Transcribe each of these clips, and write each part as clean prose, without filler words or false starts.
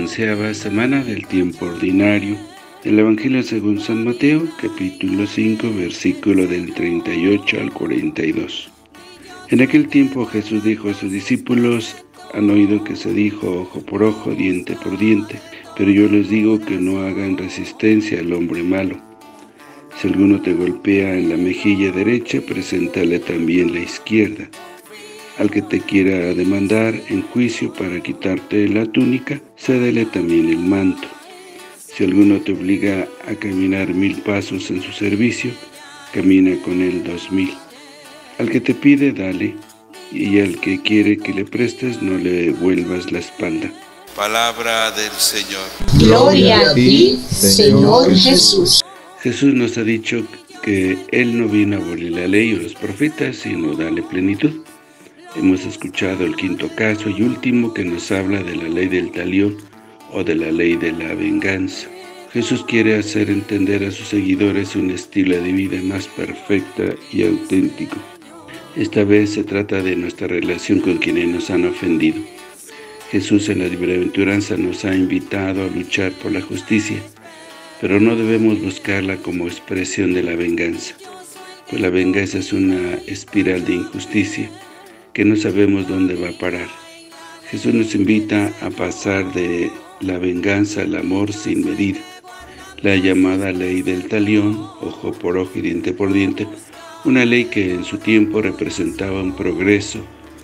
onceava semana del tiempo ordinario del Evangelio según San Mateo, capítulo 5, versículo del 38 al 42. En aquel tiempo Jesús dijo a sus discípulos: han oído que se dijo ojo por ojo, diente por diente, pero yo les digo que no hagan resistencia al hombre malo. Si alguno te golpea en la mejilla derecha, preséntale también la izquierda. Al que te quiera demandar en juicio para quitarte la túnica, cédele también el manto. Si alguno te obliga a caminar 1000 pasos en su servicio, camina con él 2000. Al que te pide, dale, y al que quiere que le prestes, no le vuelvas la espalda. Palabra del Señor. Gloria a ti, Señor Jesús. Jesús nos ha dicho que Él no vino a abolir la ley o los profetas, sino darle plenitud. Hemos escuchado el quinto caso y último que nos habla de la ley del talión o de la ley de la venganza. Jesús quiere hacer entender a sus seguidores un estilo de vida más perfecta y auténtico. Esta vez se trata de nuestra relación con quienes nos han ofendido. Jesús en la bienaventuranza nos ha invitado a luchar por la justicia, pero no debemos buscarla como expresión de la venganza, pues la venganza es una espiral de injusticia que no sabemos dónde va a parar. Jesús nos invita a pasar de la venganza al amor sin medida. La llamada ley del talión, ojo por ojo y diente por diente, una ley que en su tiempo representaba un progreso,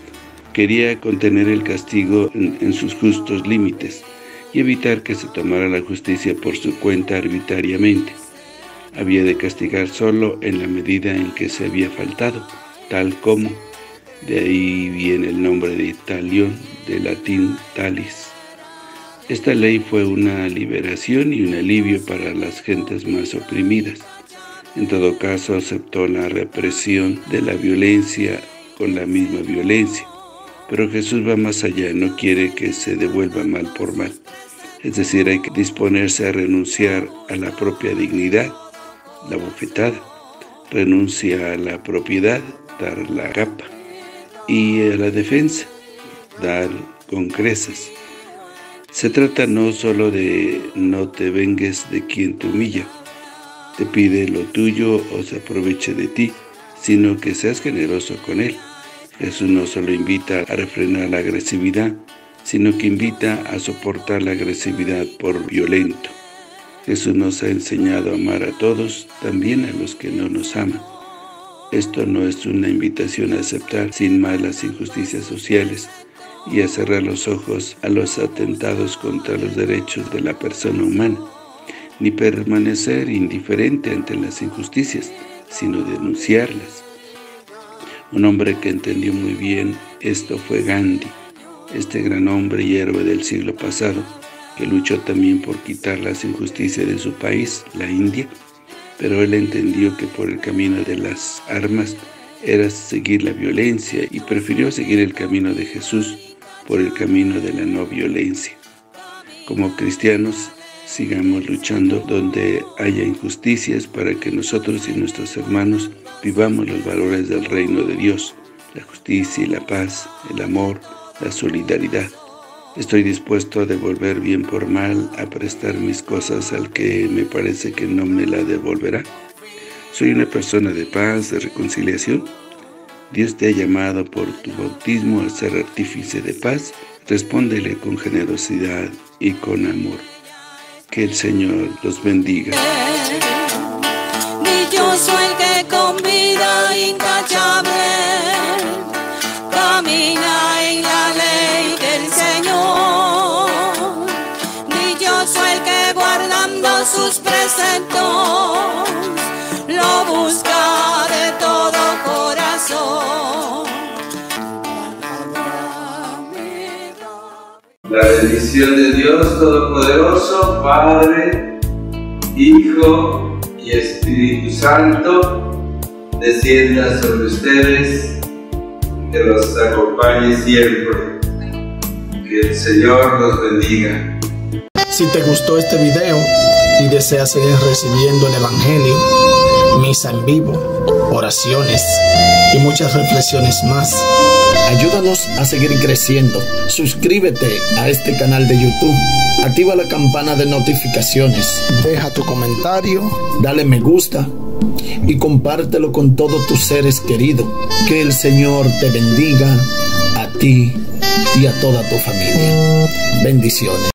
quería contener el castigo en sus justos límites y evitar que se tomara la justicia por su cuenta arbitrariamente. Había de castigar solo en la medida en que se había faltado, tal como. De ahí viene el nombre de talión, de latín talis. Esta ley fue una liberación y un alivio para las gentes más oprimidas. En todo caso, aceptó la represión de la violencia con la misma violencia. Pero Jesús va más allá, no quiere que se devuelva mal por mal. Es decir, hay que disponerse a renunciar a la propia dignidad, la bofetada, renuncia a la propiedad, dar la capa, y a la defensa, dar con creces. Se trata no solo de no te vengues de quien te humilla, te pide lo tuyo o se aproveche de ti, sino que seas generoso con él. Jesús no solo invita a refrenar la agresividad, sino que invita a soportar la agresividad por violento. Jesús nos ha enseñado a amar a todos, también a los que no nos aman. Esto no es una invitación a aceptar sin más las injusticias sociales y a cerrar los ojos a los atentados contra los derechos de la persona humana, ni permanecer indiferente ante las injusticias, sino denunciarlas. Un hombre que entendió muy bien esto fue Gandhi, este gran hombre y héroe del siglo pasado, que luchó también por quitar las injusticias de su país, la India, pero él entendió que por el camino de las armas era seguir la violencia y prefirió seguir el camino de Jesús por el camino de la no violencia. Como cristianos, sigamos luchando donde haya injusticias para que nosotros y nuestros hermanos vivamos los valores del reino de Dios, la justicia y la paz, el amor, la solidaridad. Estoy dispuesto a devolver bien por mal, a prestar mis cosas al que me parece que no me la devolverá. Soy una persona de paz, de reconciliación. Dios te ha llamado por tu bautismo a ser artífice de paz. Respóndele con generosidad y con amor. Que el Señor los bendiga. Dichoso el que con vida intachable camina en la ley del Señor. Dichoso el que guardando sus preceptos lo busca de todo corazón. La bendición de Dios Todopoderoso, Padre, Hijo y Espíritu Santo, descienda sobre ustedes, que los acompañe siempre. Que el Señor los bendiga. Si te gustó este video y deseas seguir recibiendo el Evangelio, misa en vivo, oraciones y muchas reflexiones más. Ayúdanos a seguir creciendo. Suscríbete a este canal de YouTube. Activa la campana de notificaciones. Deja tu comentario, dale me gusta y compártelo con todos tus seres queridos. Que el Señor te bendiga a ti y a toda tu familia. Bendiciones.